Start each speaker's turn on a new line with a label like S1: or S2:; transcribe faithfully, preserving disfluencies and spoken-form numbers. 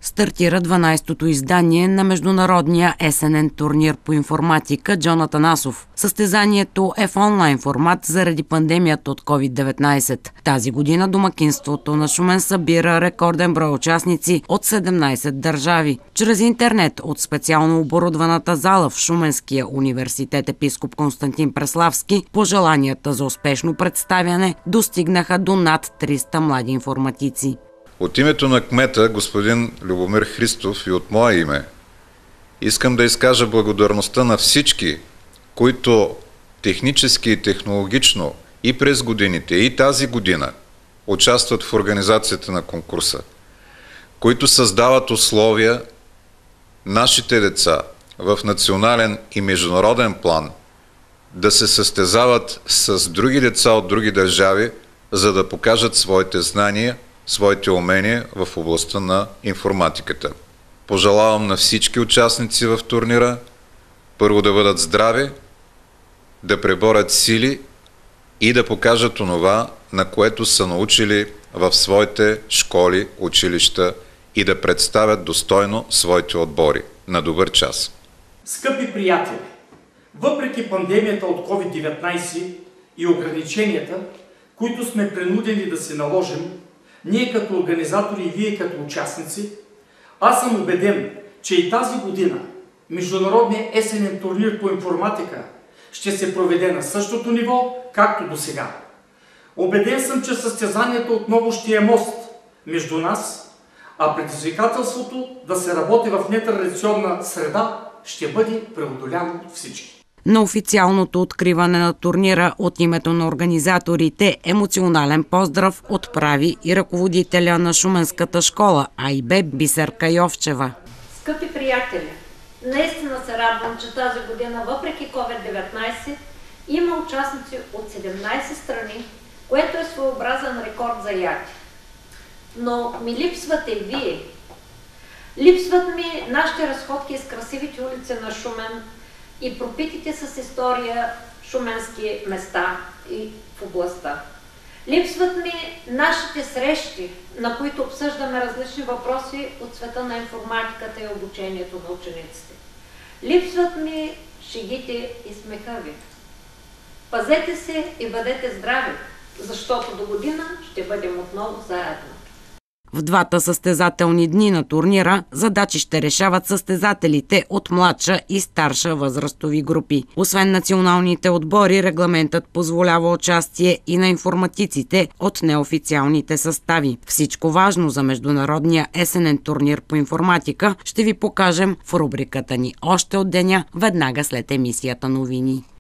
S1: Стартира дванайсетото издание на международния есенен турнир по информатика Джон Атанасов. Състезанието е в онлайн формат заради пандемията от ковид деветнайсет. Тази година домакинството на Шумен събира рекорден брой участници от седемнайсет държави. Чрез интернет от специално оборудваната зала в Шуменския университет епископ Константин Преславски пожеланията за успешно представяне достигнаха до над триста млади информатици.
S2: От името на кмета, господин Любомир Христов, и от мое име, искам да изкажа благодарността на всички, които технически и технологично и през годините, и тази година участват в организацията на конкурса, които създават условия нашите деца в национален и международен план да се състезават с други деца от други държави, за да покажат своите знания, своите умения в областта на информатиката. Пожелавам на всички участници в турнира първо да бъдат здрави, да преборят сили и да покажат онова, на което са научили в своите школи, училища и да представят достойно своите отбори. На добър час!
S3: Скъпи приятели, въпреки пандемията от ковид деветнайсет и ограниченията, които сме принудени да се наложим, ние като организатори и вие като участници, аз съм убеден, че и тази година Международният есенен турнир по информатика ще се проведе на същото ниво, както до сега. Убеден съм, че състезанието отново ще е мост между нас, а предизвикателството да се работи в нетрадиционна среда ще бъде преодоляно от всички.
S1: На официалното откриване на турнира от името на организаторите емоционален поздрав отправи и ръководителя на Шуменската школа А И Б Бисерка Йовчева.
S4: Скъпи приятели, наистина се радвам, че тази година, въпреки ковид деветнайсет, има участници от седемнайсет страни, което е своеобразен рекорд за яки. Но ми липсвате вие. Липсват ми нашите разходки с красивите улици на Шумен и пропитите с история шуменски места и в областта. Липсват ми нашите срещи, на които обсъждаме различни въпроси от света на информатиката и обучението на учениците. Липсват ми шегите и смеха ви. Пазете се и бъдете здрави, защото до година ще бъдем отново заедно.
S1: В двата състезателни дни на турнира задачи ще решават състезателите от младша и старша възрастови групи. Освен националните отбори, регламентът позволява участие и на информатиците от неофициалните състави. Всичко важно за международния есенен турнир по информатика ще ви покажем в рубриката ни още от деня, веднага след емисията новини.